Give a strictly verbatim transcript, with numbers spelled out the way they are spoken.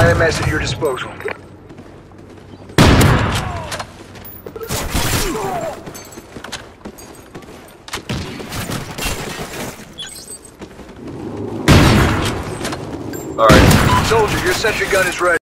I M S at your disposal. Alright. Soldier, your sentry gun is ready.